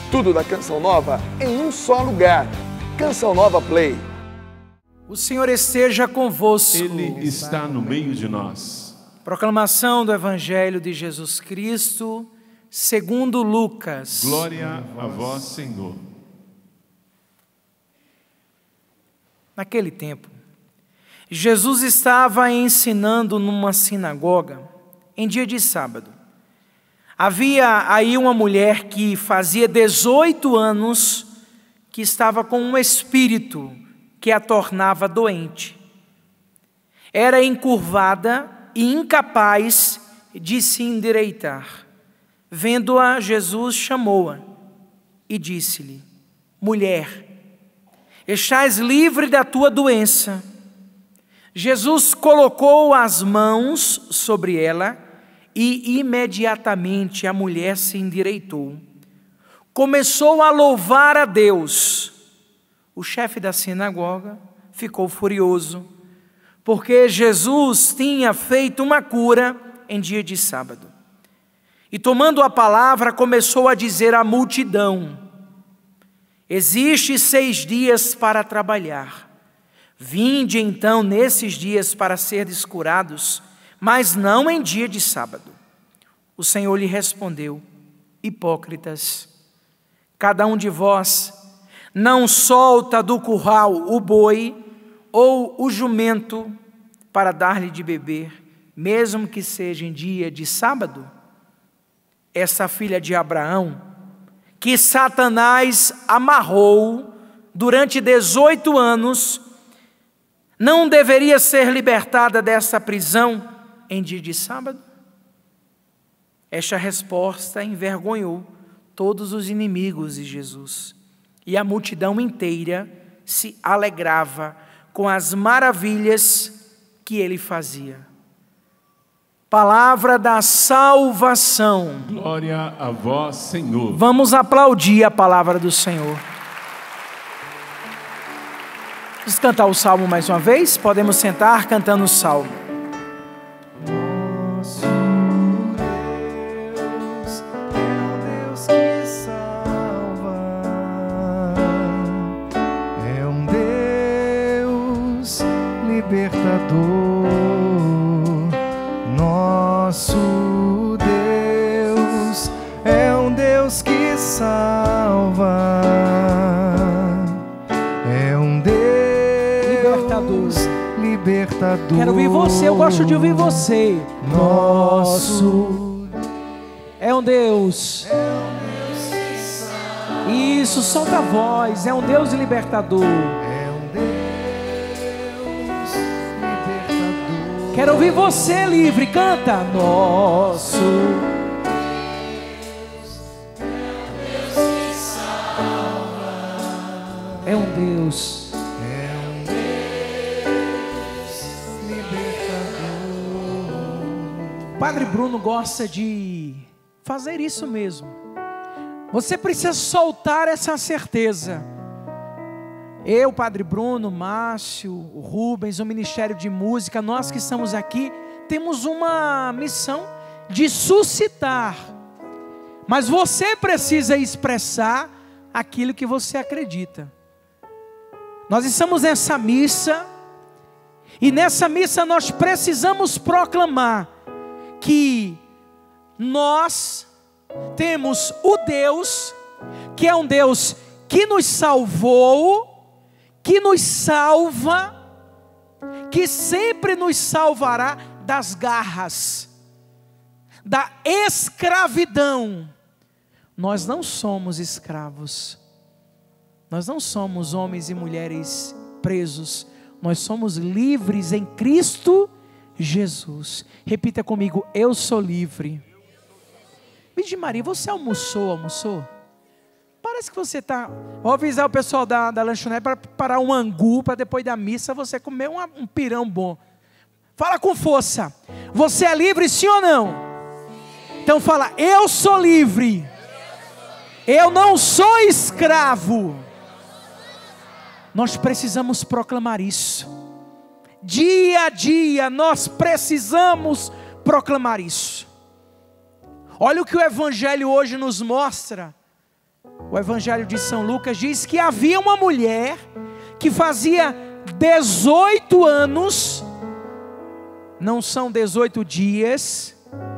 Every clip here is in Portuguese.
Tudo da Canção Nova em um só lugar. Canção Nova Play. O Senhor esteja convosco. Ele está no meio de nós. Proclamação do Evangelho de Jesus Cristo, segundo Lucas. Glória a vós, Senhor. Naquele tempo, Jesus estava ensinando numa sinagoga em dia de sábado. Havia aí uma mulher que fazia 18 anos que estava com um espírito que a tornava doente. Era encurvada e incapaz de se endireitar. Vendo-a, Jesus chamou-a e disse-lhe: mulher, estás livre da tua doença. Jesus colocou as mãos sobre ela e imediatamente a mulher se endireitou. Começou a louvar a Deus. O chefe da sinagoga ficou furioso, porque Jesus tinha feito uma cura em dia de sábado. E tomando a palavra, começou a dizer à multidão: existe 6 dias para trabalhar. Vinde então nesses dias para serdes curados, mas não em dia de sábado. O Senhor lhe respondeu: hipócritas, cada um de vós não solta do curral o boi ou o jumento para dar-lhe de beber, mesmo que seja em dia de sábado? Essa filha de Abraão, que Satanás amarrou durante 18 anos, não deveria ser libertada dessa prisão em dia de sábado? Esta resposta envergonhou todos os inimigos de Jesus, e a multidão inteira se alegrava com as maravilhas que ele fazia. Palavra da salvação. Glória a vós, Senhor. Vamos aplaudir a palavra do Senhor. Vamos cantar o salmo mais uma vez? Podemos sentar cantando o salmo. Nosso Deus é o Deus que salva, é um Deus libertador. Nosso Deus é um Deus que salva, é um Deus libertador. Quero ouvir você, eu gosto de ouvir você. Nosso é um Deus. Isso, solta a voz. É um Deus libertador. é um Deus libertador. Quero ouvir você livre, canta. Nosso é um Deus. Padre Bruno gosta de fazer isso mesmo. Você precisa soltar essa certeza. Eu, Padre Bruno, Márcio, o Rubens, o Ministério de Música, nós que estamos aqui, temos uma missão de suscitar. Mas você precisa expressar aquilo que você acredita. Nós estamos nessa missa, e nessa missa nós precisamos proclamar que nós temos o Deus, que é um Deus que nos salvou, que nos salva, que sempre nos salvará das garras, da escravidão. Nós não somos escravos, nós não somos homens e mulheres presos, nós somos livres em Cristo Jesus. Repita comigo: eu sou livre. Virgem Maria, você almoçou? Parece que você está... Vou avisar o pessoal da lanchonete para preparar um angu, para depois da missa você comer um pirão bom. Fala com força. Você é livre, sim ou não? Então fala: eu sou livre. Eu não sou escravo. Nós precisamos proclamar isso. Dia a dia nós precisamos proclamar isso. Olha o que o Evangelho hoje nos mostra. o Evangelho de São Lucas diz que havia uma mulher que fazia 18 anos, não são 18 dias,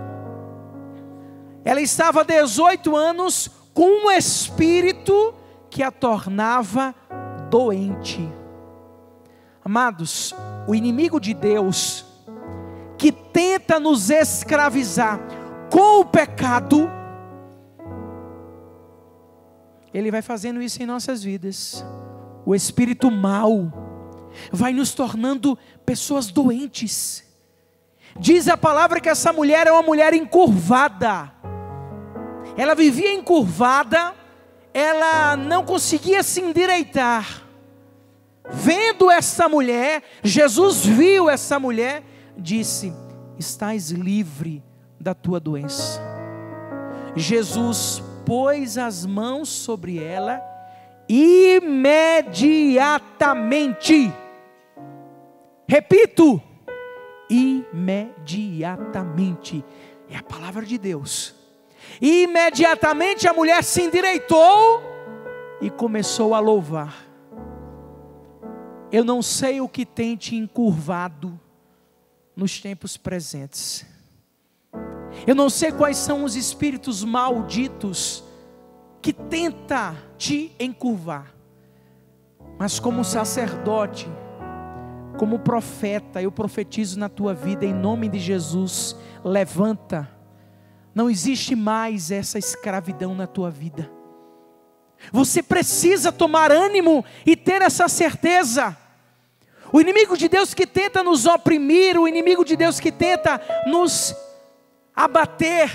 ela estava 18 anos com um espírito que a tornava doente. Amados, o inimigo de Deus, que tenta nos escravizar com o pecado, ele vai fazendo isso em nossas vidas. O espírito mau vai nos tornando pessoas doentes. Diz a palavra que essa mulher é uma mulher encurvada. Ela vivia encurvada, ela não conseguia se endireitar. Vendo essa mulher, Jesus viu essa mulher, disse: estás livre da tua doença. Jesus pôs as mãos sobre ela, imediatamente, repito, imediatamente, é a palavra de Deus. Imediatamente a mulher se endireitou e começou a louvar. Eu não sei o que tem te encurvado nos tempos presentes. Eu não sei quais são os espíritos malditos que tenta te encurvar. Mas como sacerdote, como profeta, eu profetizo na tua vida em nome de Jesus. Levanta. Não existe mais essa escravidão na tua vida. Você precisa tomar ânimo e ter essa certeza. O inimigo de Deus que tenta nos oprimir, o inimigo de Deus que tenta nos abater,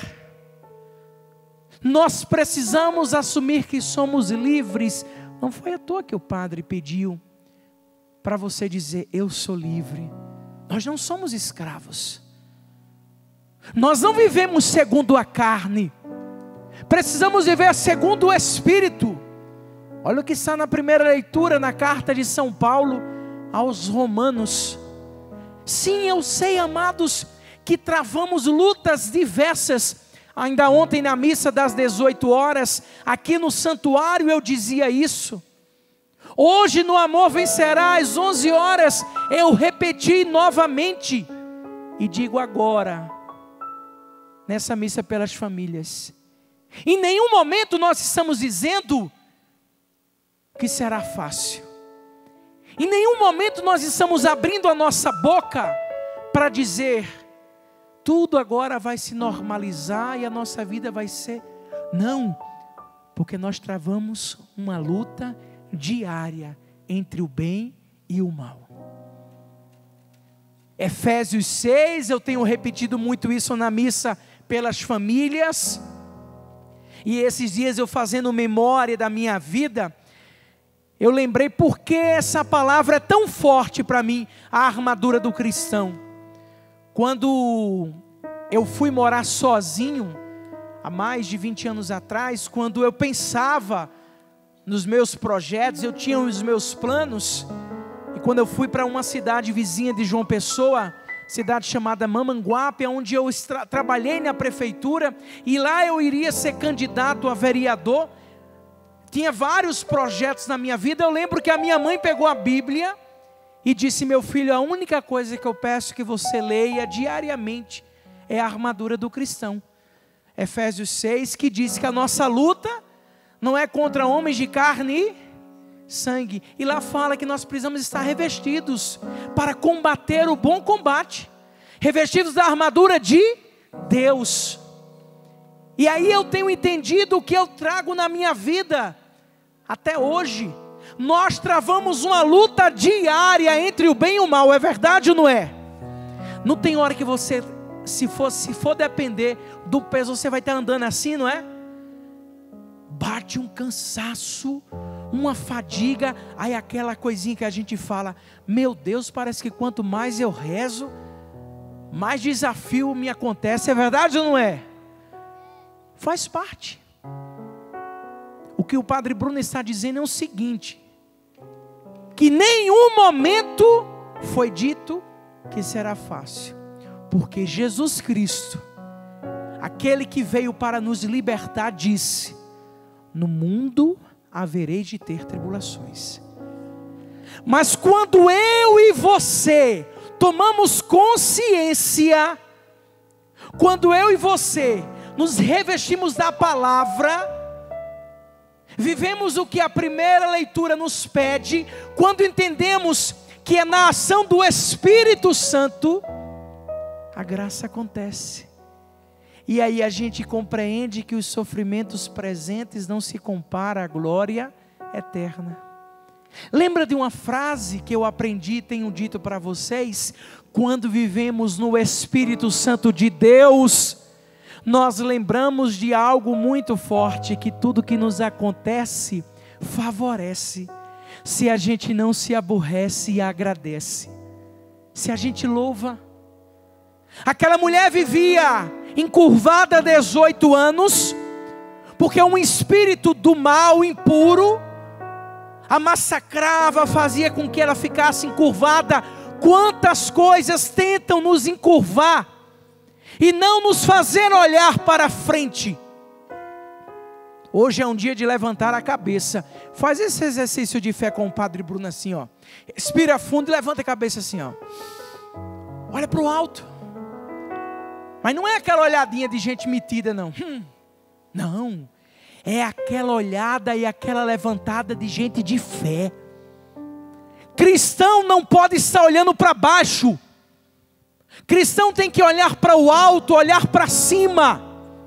nós precisamos assumir que somos livres. Não foi à toa que o Padre pediu para você dizer: eu sou livre. Nós não somos escravos. Nós não vivemos segundo a carne. Precisamos viver segundo o Espírito. Olha o que está na primeira leitura, na carta de São Paulo aos Romanos. Sim, eu sei, amados, que travamos lutas diversas. Ainda ontem na missa das 18 horas, aqui no santuário eu dizia isso. Hoje no Amor Vencerá, às 11 horas, eu repeti novamente. E digo agora, nessa missa pelas famílias, em nenhum momento nós estamos dizendo que será fácil. Em nenhum momento nós estamos abrindo a nossa boca para dizer: tudo agora vai se normalizar e a nossa vida vai ser... Não, porque nós travamos uma luta diária entre o bem e o mal. Efésios 6, eu tenho repetido muito isso na missa pelas famílias. E esses dias eu fazendo memória da minha vida, eu lembrei porque essa palavra é tão forte para mim, a armadura do cristão. Quando eu fui morar sozinho, há mais de 20 anos atrás, quando eu pensava nos meus projetos, eu tinha os meus planos, e quando eu fui para uma cidade vizinha de João Pessoa, cidade chamada Mamanguape, onde eu trabalhei na prefeitura, e lá eu iria ser candidato a vereador. Tinha vários projetos na minha vida. Eu lembro que a minha mãe pegou a Bíblia e disse: meu filho, a única coisa que eu peço que você leia diariamente é a armadura do cristão. Efésios 6, que diz que a nossa luta não é contra homens de carne e sangue. E lá fala que nós precisamos estar revestidos para combater o bom combate, revestidos da armadura de Deus. E aí eu tenho entendido o que eu trago na minha vida até hoje. Nós travamos uma luta diária entre o bem e o mal. É verdade ou não é? Não tem hora que você, se for depender do peso, você vai estar andando assim, não é? Bate um cansaço, uma fadiga. Aí aquela coisinha que a gente fala: meu Deus, parece que quanto mais eu rezo, mais desafio me acontece. É verdade ou não é? Faz parte. O que o Padre Bruno está dizendo é o seguinte: que nenhum momento foi dito que será fácil, porque Jesus Cristo, aquele que veio para nos libertar, disse: no mundo havereis de ter tribulações. Mas quando eu e você tomamos consciência, quando eu e você nos revestimos da palavra, vivemos o que a primeira leitura nos pede, quando entendemos que é na ação do Espírito Santo, a graça acontece. E aí a gente compreende que os sofrimentos presentes não se comparam à glória eterna. Lembra de uma frase que eu aprendi e tenho dito para vocês? Quando vivemos no Espírito Santo de Deus, nós lembramos de algo muito forte, que tudo que nos acontece favorece, se a gente não se aborrece e agradece, se a gente louva. Aquela mulher vivia encurvada há 18 anos, porque um espírito do mal impuro a massacrava, fazia com que ela ficasse encurvada. Quantas coisas tentam nos encurvar e não nos fazer olhar para frente. Hoje é um dia de levantar a cabeça. Faz esse exercício de fé com o Padre Bruno assim, ó. Respira fundo e levanta a cabeça assim, ó. Olha para o alto. Mas não é aquela olhadinha de gente metida, não. Não. É aquela olhada e aquela levantada de gente de fé. Cristão não pode estar olhando para baixo. Cristão tem que olhar para o alto, olhar para cima.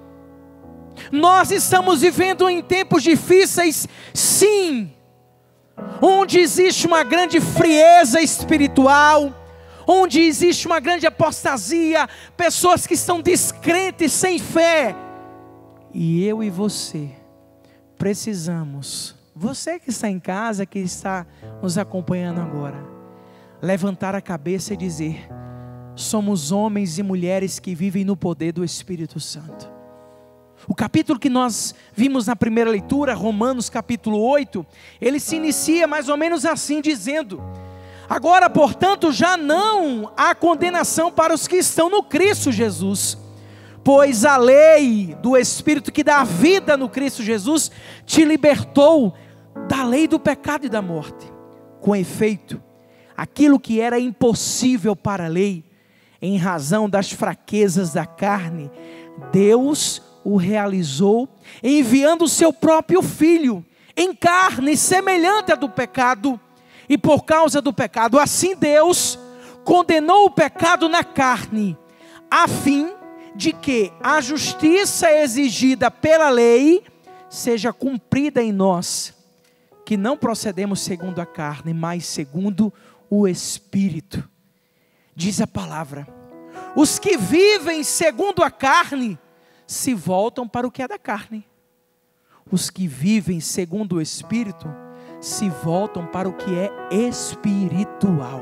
Nós estamos vivendo em tempos difíceis, sim, onde existe uma grande frieza espiritual, onde existe uma grande apostasia, pessoas que estão descrentes, sem fé. E eu e você precisamos, você que está em casa, que está nos acompanhando agora, levantar a cabeça e dizer: somos homens e mulheres que vivem no poder do Espírito Santo. O capítulo que nós vimos na primeira leitura, Romanos capítulo 8, ele se inicia mais ou menos assim, dizendo: agora, portanto, já não há condenação para os que estão no Cristo Jesus, pois a lei do Espírito que dá vida no Cristo Jesus te libertou da lei do pecado e da morte. Com efeito, aquilo que era impossível para a lei, em razão das fraquezas da carne, Deus o realizou, enviando o seu próprio Filho, em carne semelhante à do pecado, e por causa do pecado, assim Deus condenou o pecado na carne, a fim de que a justiça exigida pela lei seja cumprida em nós, que não procedemos segundo a carne, mas segundo o Espírito. Diz a palavra: os que vivem segundo a carne se voltam para o que é da carne. Os que vivem segundo o Espírito se voltam para o que é espiritual.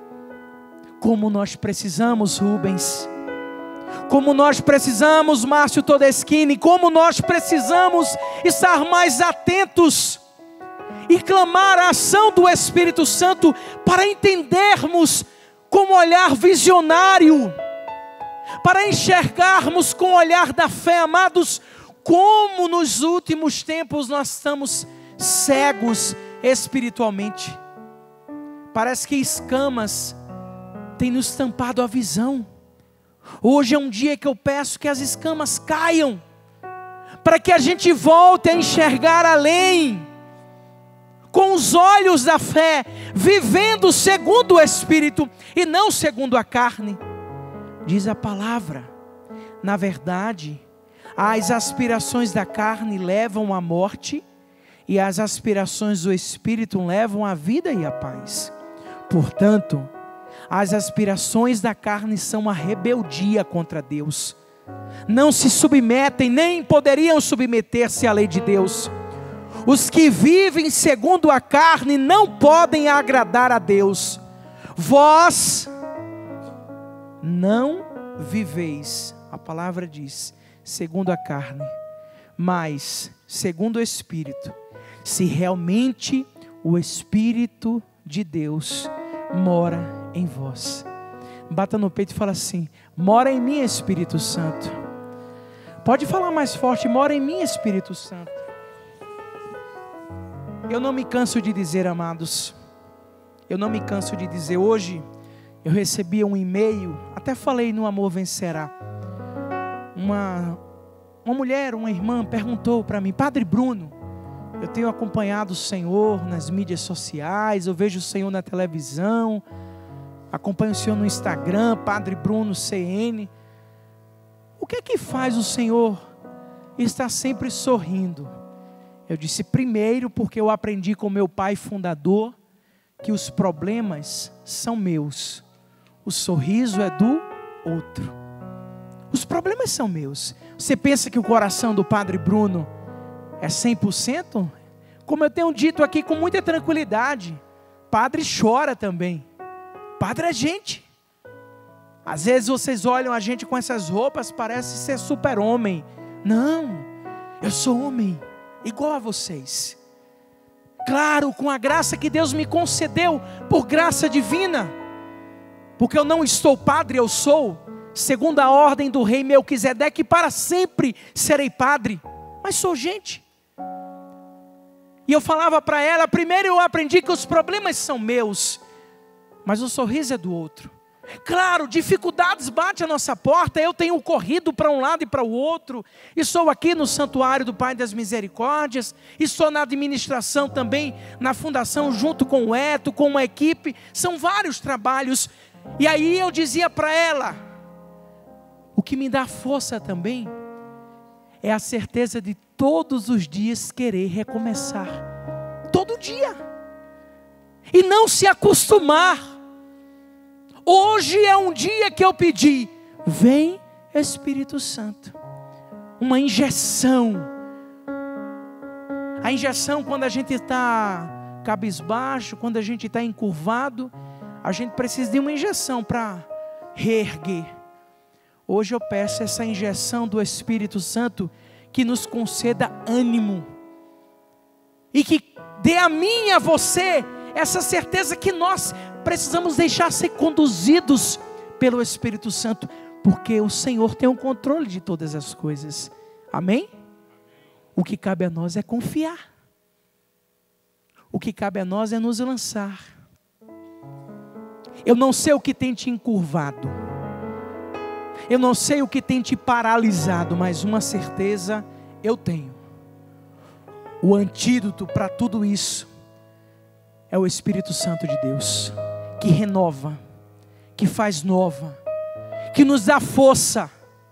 Como nós precisamos, Rubens, como nós precisamos, Márcio Todeschini, como nós precisamos estar mais atentos e clamar a ação do Espírito Santo para entendermos com um olhar visionário, para enxergarmos com o olhar da fé, amados, como nos últimos tempos nós estamos cegos espiritualmente. Parece que escamas têm nos tampado a visão. Hoje é um dia que eu peço que as escamas caiam, para que a gente volte a enxergar além, com os olhos da fé, vivendo segundo o Espírito e não segundo a carne. Diz a palavra: na verdade, as aspirações da carne levam à morte, e as aspirações do Espírito levam à vida e à paz. Portanto, as aspirações da carne são a rebeldia contra Deus. Não se submetem, nem poderiam submeter-se à lei de Deus. Os que vivem segundo a carne não podem agradar a Deus. Vós não viveis, a palavra diz, segundo a carne, mas segundo o Espírito, se realmente o Espírito de Deus mora em vós. Bata no peito e fala assim: mora em mim, Espírito Santo. Pode falar mais forte: mora em mim, Espírito Santo. Eu não me canso de dizer, amados, eu não me canso de dizer. Hoje eu recebi um e-mail, até falei no Amor Vencerá. Uma mulher, uma irmã perguntou para mim: Padre Bruno, eu tenho acompanhado o Senhor nas mídias sociais, eu vejo o Senhor na televisão, acompanho o Senhor no Instagram, Padre Bruno CN. O que é que faz o Senhor estar sempre sorrindo? Eu disse: primeiro, porque eu aprendi com meu pai fundador que os problemas são meus, o sorriso é do outro. Os problemas são meus. Você pensa que o coração do Padre Bruno é 100%? Como eu tenho dito aqui com muita tranquilidade, Padre chora também. Padre é gente. Às vezes vocês olham a gente com essas roupas, parece ser super-homem. Não, eu sou homem, igual a vocês. Claro, com a graça que Deus me concedeu, por graça divina. Porque eu não estou padre, eu sou, segundo a ordem do rei Melquisedeque, para sempre serei padre. Mas sou gente. E eu falava para ela, primeiro eu aprendi que os problemas são meus, mas o sorriso é do outro. Claro, dificuldades batem a nossa porta, eu tenho corrido para um lado e para o outro, estou aqui no Santuário do Pai das Misericórdias, estou na administração também, na fundação junto com o Eto, com uma equipe, são vários trabalhos. E aí eu dizia para ela, o que me dá força também, é a certeza de todos os dias querer recomeçar, todo dia, e não se acostumar. Hoje é um dia que eu pedi, vem Espírito Santo, uma injeção. A injeção, quando a gente está cabisbaixo, quando a gente está encurvado, a gente precisa de uma injeção para reerguer. Hoje eu peço essa injeção do Espírito Santo, que nos conceda ânimo, e que dê a mim e a você essa certeza que nós precisamos deixar ser conduzidos pelo Espírito Santo, porque o Senhor tem o controle de todas as coisas. Amém? O que cabe a nós é confiar. O que cabe a nós é nos lançar. Eu não sei o que tem te encurvado, eu não sei o que tem te paralisado, mas uma certeza eu tenho: o antídoto para tudo isso é o Espírito Santo de Deus, que renova, que faz nova, que nos dá força.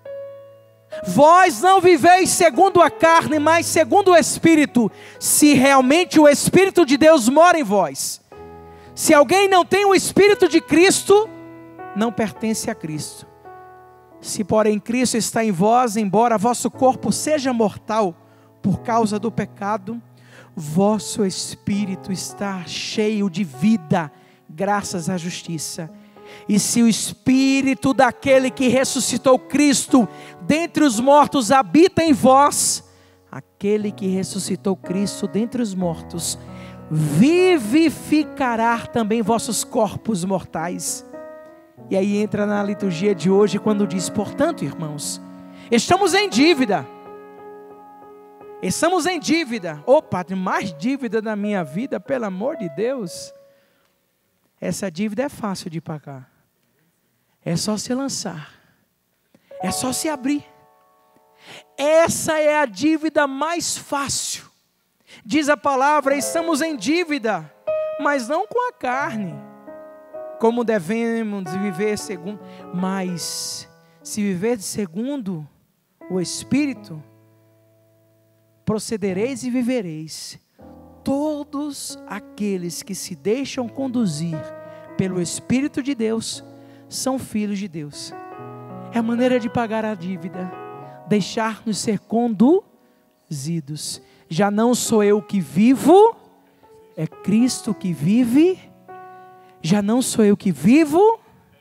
Vós não viveis segundo a carne, mas segundo o Espírito, se realmente o Espírito de Deus mora em vós. Se alguém não tem o Espírito de Cristo, não pertence a Cristo. Se porém Cristo está em vós, embora vosso corpo seja mortal por causa do pecado, vosso espírito está cheio de vida, graças à justiça. E se o Espírito daquele que ressuscitou Cristo dentre os mortos habita em vós, aquele que ressuscitou Cristo dentre os mortos vivificará também vossos corpos mortais. E aí entra na liturgia de hoje quando diz: portanto, irmãos, estamos em dívida. Estamos em dívida. Ô Padre, mais dívida da minha vida, pelo amor de Deus. Essa dívida é fácil de pagar. É só se lançar. É só se abrir. Essa é a dívida mais fácil. Diz a palavra: estamos em dívida, mas não com a carne, como devemos viver segundo. Mas se viver segundo o Espírito, procedereis e vivereis. Todos aqueles que se deixam conduzir pelo Espírito de Deus são filhos de Deus. É a maneira de pagar a dívida, deixar-nos ser conduzidos. Já não sou eu que vivo, é Cristo que vive. Já não sou eu que vivo.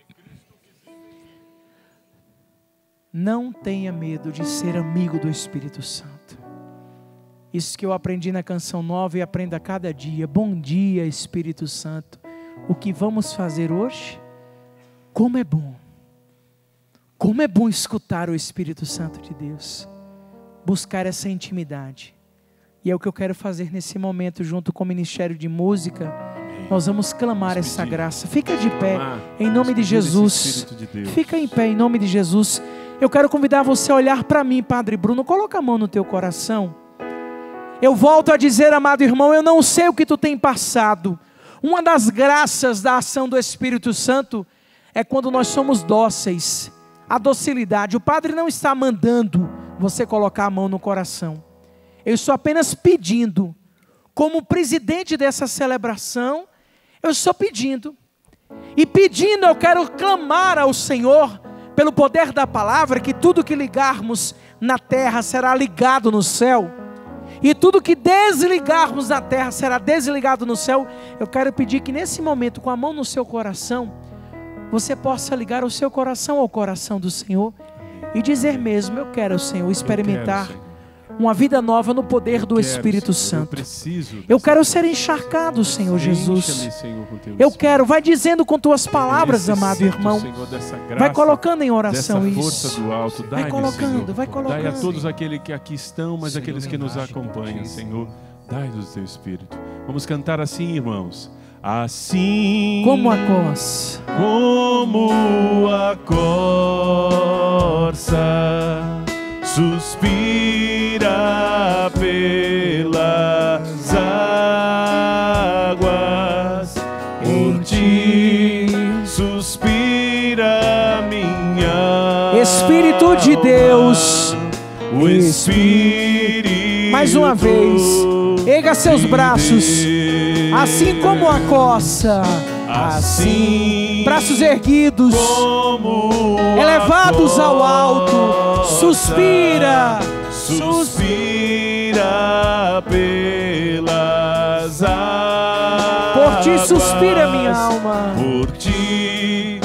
Não tenha medo de ser amigo do Espírito Santo. Isso que eu aprendi na canção nova e aprendo a cada dia. Bom dia, Espírito Santo. O que vamos fazer hoje? Como é bom. Como é bom escutar o Espírito Santo de Deus. Buscar essa intimidade. E é o que eu quero fazer nesse momento, junto com o Ministério de Música. Nós vamos clamar essa graça. Fica de pé, em nome de Jesus. Fica em pé, em nome de Jesus. Eu quero convidar você a olhar para mim, Padre Bruno. Coloca a mão no teu coração. Eu volto a dizer, amado irmão, eu não sei o que tu tem passado. Uma das graças da ação do Espírito Santo é quando nós somos dóceis. A docilidade. O Padre não está mandando você colocar a mão no coração. Eu estou apenas pedindo, como presidente dessa celebração, eu estou pedindo. E pedindo, eu quero clamar ao Senhor, pelo poder da palavra, que tudo que ligarmos na terra será ligado no céu. E tudo que desligarmos na terra será desligado no céu. Eu quero pedir que nesse momento, com a mão no seu coração, você possa ligar o seu coração ao coração do Senhor e dizer mesmo: eu quero, Senhor, experimentar uma vida nova no poder do Espírito Santo. Eu quero ser encharcado, Senhor Jesus. Eu quero, vai dizendo com tuas palavras, amado irmão. Vai colocando em oração isso. Vai colocando, vai colocando. Dai a todos aqueles que aqui estão, mas aqueles que nos acompanham, Senhor. Dai-nos o teu Espírito. Vamos cantar assim, irmãos. Assim como a corça, suspira pelas águas, por ti suspira minha Espírito de Deus, o Espírito. Mais uma vez, erga seus braços, assim como a corça, assim, braços erguidos, elevados ao alto, suspira, suspira pelas águas. Por ti suspira minha alma, por ti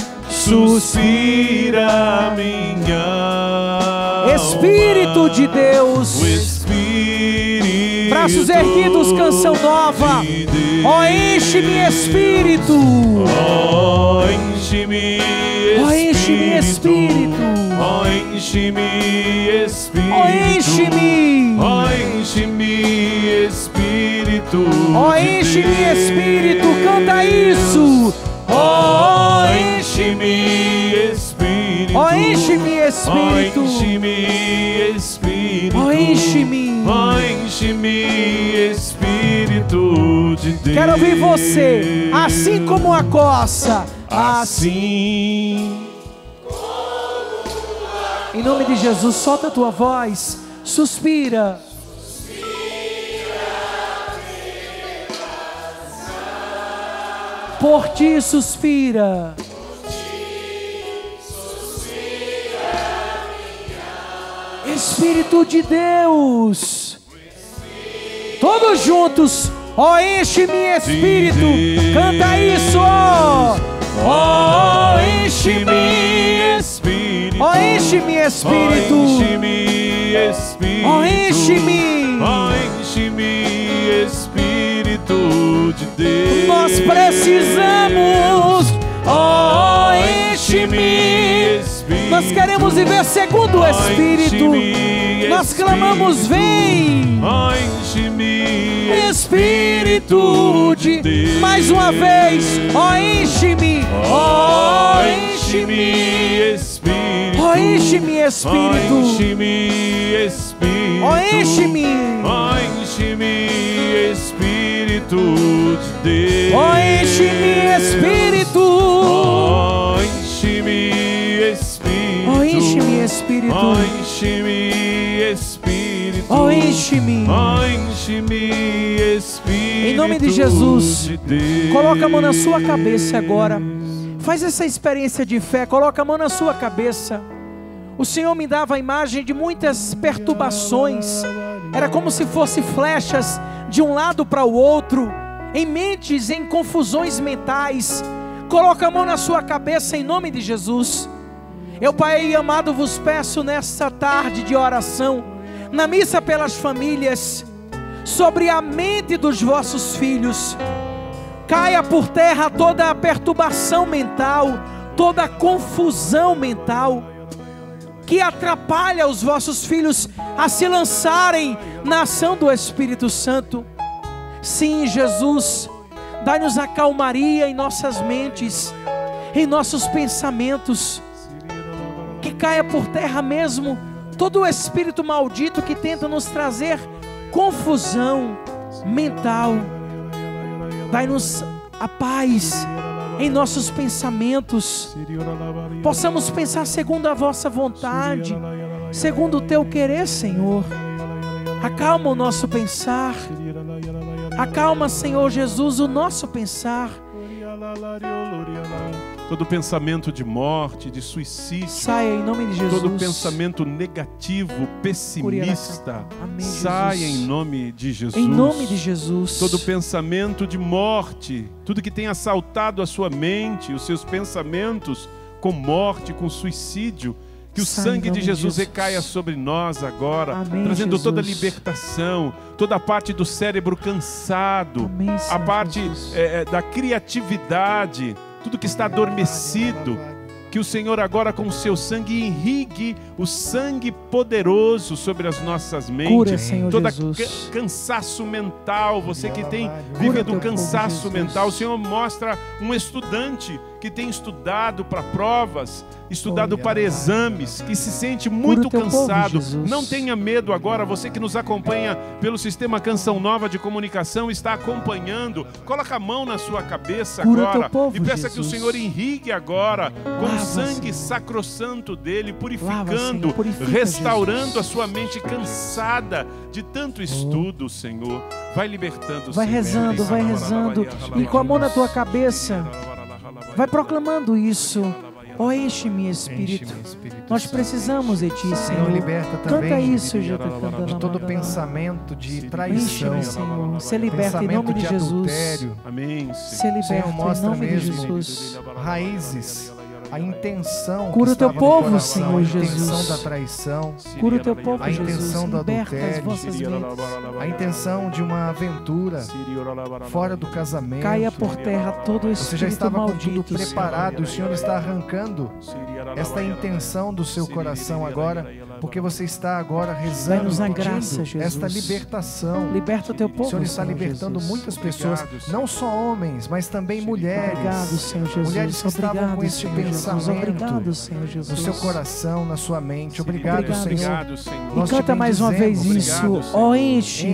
suspira minha alma. Espírito de Deus, o Espírito, braços erguidos, canção nova. Ó, enche-me, Espírito. Ó, enche-me, Espírito. Ó, enche-me, Espírito. Ó, enche-me, Espírito. Ó, enche-me. Ó, enche-me, Espírito. Ó, enche-me, Espírito. Canta isso. Ó, enche-me, Espírito. Ó, enche-me, Espírito. Ó, enche-me, Espírito. Ó, enche-me. Ó, enche-me, Espírito de Deus. Quero ouvir você, assim como a corça, assim. Em nome de Jesus, solta a tua voz, suspira. Por ti suspira. Espírito de Deus. Todos juntos. Ó, enche-me, Espírito. Canta isso, ó. Ó, enche-me, Espírito. Ó, enche-me, Espírito. Ó, enche-me. Ó, enche-me, Espírito de Deus. Nós precisamos. Ó, enche-me. Nós queremos viver segundo o Espírito. Nós clamamos: vem. Ó, enche-me, Espírito de Deus. Mais uma vez. Ó, enche-me. Ó, enche-me, Espírito. Ó, enche-me, Espírito. Ó, enche-me, Espírito. Ó, enche-me. Ó, enche-me, Espírito de Deus. Ó, enche-me, Espírito. Ó, enche-me, Espírito. Ó, enche-me, Espírito. Ó, enche-me, Espírito. Ó, enche-me. Ó, enche-me, Espírito. Em nome de Jesus, de Deus. coloca a mão na sua cabeça agora. Faz essa experiência de fé. Coloca a mão na sua cabeça. O Senhor me dava a imagem de muitas perturbações. Era como se fossem flechas de um lado para o outro, em mentes, em confusões mentais. Coloca a mão na sua cabeça em nome de Jesus. Eu, Pai amado, vos peço nesta tarde de oração, na missa pelas famílias, sobre a mente dos vossos filhos. Caia por terra toda a perturbação mental, toda a confusão mental. que atrapalha os vossos filhos a se lançarem na ação do Espírito Santo. Sim, Jesus, dai-nos a calmaria em nossas mentes, em nossos pensamentos, que caia por terra mesmo todo o espírito maldito que tenta nos trazer confusão mental. Dai-nos a paz em nossos pensamentos, possamos pensar segundo a vossa vontade, segundo o teu querer, Senhor. Acalma o nosso pensar, acalma, Senhor Jesus, o nosso pensar. Todo pensamento de morte, de suicídio, saia em nome de Jesus. Todo pensamento negativo, pessimista, amém, saia em nome de Jesus. Em nome de Jesus. Todo pensamento de morte, tudo que tem assaltado a sua mente, os seus pensamentos com morte, com suicídio, que o sangue de Jesus recaia sobre nós agora, amém, trazendo Jesus. toda a libertação, toda a parte do cérebro cansado, amém, a parte da criatividade, tudo que está adormecido, que o Senhor agora com o seu sangue irrigue o sangue poderoso sobre as nossas mentes. Cura, Senhor todo Jesus. Cansaço mental, você que tem vivido cansaço mental, o Senhor mostra um estudante que tem estudado para provas, estudado para exames, que se sente muito cansado. Não tenha medo agora, você que nos acompanha pelo sistema Canção Nova de Comunicação, está acompanhando, coloca a mão na sua cabeça agora e peça que o Senhor irrigue agora com o sangue sacrossanto dele, purificando, restaurando a sua mente cansada de tanto estudo, Senhor. Vai libertando, vai rezando, vai rezando, e com a mão na tua cabeça, vai proclamando isso. Oh, enche-me, Espírito. Nós precisamos de Ti, Senhor. Liberta também, canta isso, de todo pensamento de traição. Enche-me, Senhor. Se liberta em nome de Jesus. Amém. Se liberta em nome de Jesus. Raízes. A intenção. Cura o teu povo, Senhor Jesus. A intenção da traição. Cura o teu povo, a intenção do adultério. A intenção de uma aventura fora do casamento. Caia por terra todo o espírito Você já estava maldito, com tudo preparado. O Senhor está arrancando esta intenção do seu coração agora, porque você está agora rezando, pedindo esta libertação. Liberta o teu povo, o Senhor está libertando Jesus. Muitas pessoas, não só homens, mas também mulheres. Obrigado, Senhor Jesus. Mulheres que estavam com este pensamento obrigado, Senhor Jesus. no seu coração, na sua mente. Obrigado, Senhor. E canta mais uma vez isso. Ó, enche-me,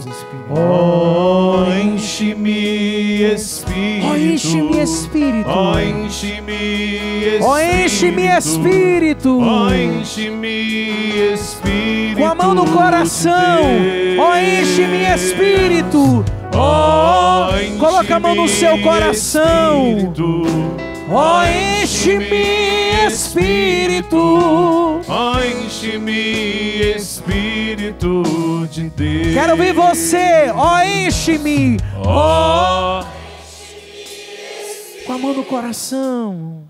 ó, enche-me, Espírito. Ó, enche-me, Espírito. Ó, enche-me, Espírito. Ó, enche-me, Espírito. Ó, enche-me, Espírito. Com a mão no coração. Ó, enche-me, Espírito. Ó, coloca a mão no seu coração. Ó, enche-me, Espírito. Ó, enche-me, Espírito de Deus. Quero ver você. Ó, enche-me. Ó, com a mão no coração.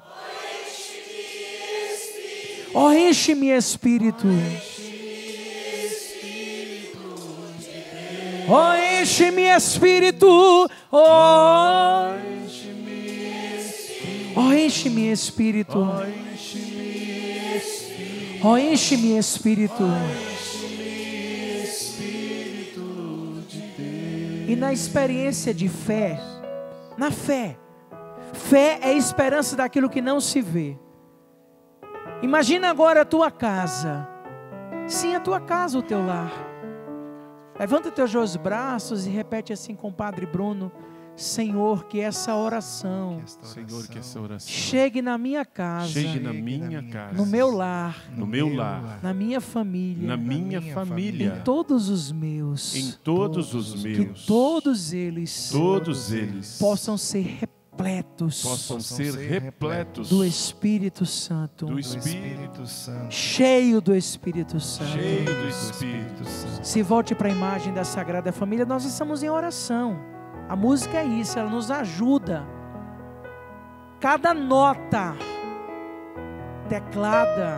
Ó, enche-me, Espírito. Ó, enche-me, Espírito. Ó, enche-me, Espírito. Ó, enche-me, Espírito. E na experiência de fé, na fé, fé é a esperança daquilo que não se vê. Imagina agora a tua casa. Sim, a tua casa, o teu lar. Levanta os teus dois braços e repete assim com o Padre Bruno: Senhor, que essa oração, Senhor, que essa oração chegue na minha casa, chegue na minha casa, no meu lar, no meu lar, na minha família, na minha família, em todos os meus, em todos os meus, que todos eles possam ser repletos do Espírito Santo, Santo, cheio do Espírito Santo. cheio do Espírito Santo. Se volte para a imagem da Sagrada Família, nós estamos em oração. A música é isso, ela nos ajuda. Cada nota teclada,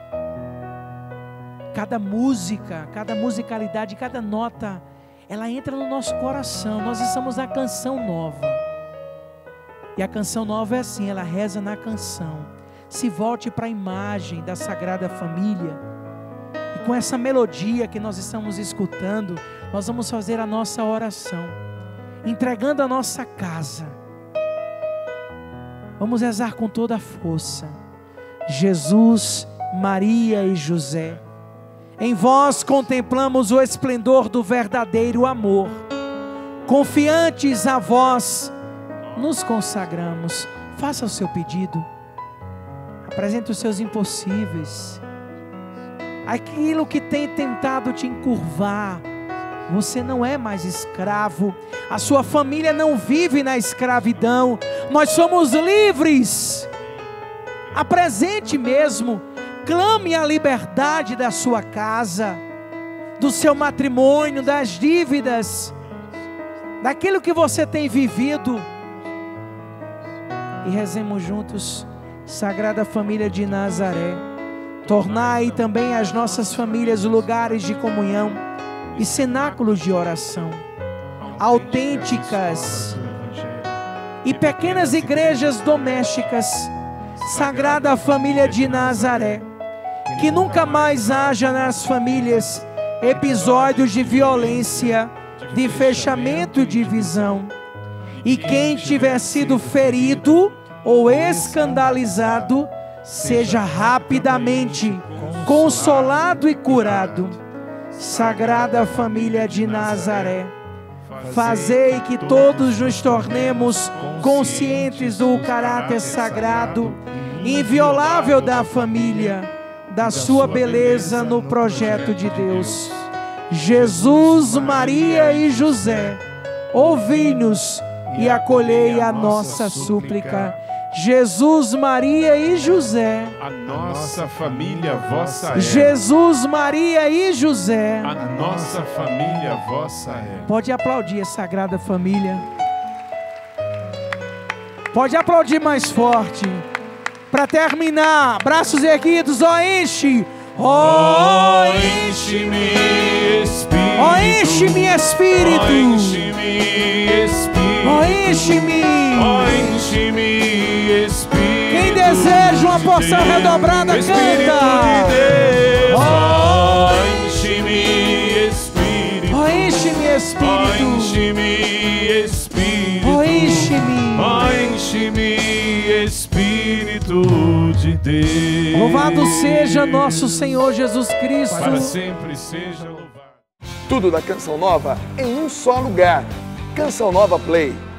cada música, cada musicalidade, cada nota, ela entra no nosso coração. Nós estamos na canção nova. E a canção nova é assim, ela reza na canção: se volte para a imagem da Sagrada Família. E com essa melodia que nós estamos escutando, nós vamos fazer a nossa oração, entregando a nossa casa. Vamos rezar com toda a força. Jesus, Maria e José, em vós contemplamos o esplendor do verdadeiro amor. Confiantes a vós, nos consagramos. Faça o seu pedido. Apresente os seus impossíveis. Aquilo que tem tentado te encurvar. Você não é mais escravo. A sua família não vive na escravidão. Nós somos livres. Apresente mesmo. Clame a liberdade da sua casa, do seu matrimônio, das dívidas, daquilo que você tem vivido. E rezemos juntos. Sagrada Família de Nazaré, tornai também as nossas famílias lugares de comunhão e cenáculos de oração, autênticas e pequenas igrejas domésticas. Sagrada Família de Nazaré, que nunca mais haja nas famílias episódios de violência, de fechamento e divisão. E quem tiver sido ferido ou escandalizado, seja rapidamente consolado e curado. Sagrada Família de Nazaré, fazei que todos nos tornemos conscientes do caráter sagrado, inviolável da família, da sua beleza no projeto de Deus. Jesus, Maria e José, ouvi-nos e acolhei a nossa súplica. Jesus, Maria e José, a nossa família vossa é. Jesus, Maria e José, a nossa família vossa é. Pode aplaudir a Sagrada Família. Pode aplaudir mais forte. Para terminar, braços erguidos, ó enche. Ó enche-me, Espírito. Ó enche-me, Espírito. Ó enche-me, Espírito. Ó enche-me. Ó enche-me, Espírito. Quem deseja uma porção redobrada, canta. Ó enche-me, Espírito. Ó enche-me, Espírito. Ó enche-me, Espírito. Ó enche-me. Ó enche-me, Espírito de Deus. Louvado seja nosso Senhor Jesus Cristo. Para sempre seja louvado. Tudo da Canção Nova em um só lugar. Canção Nova Play.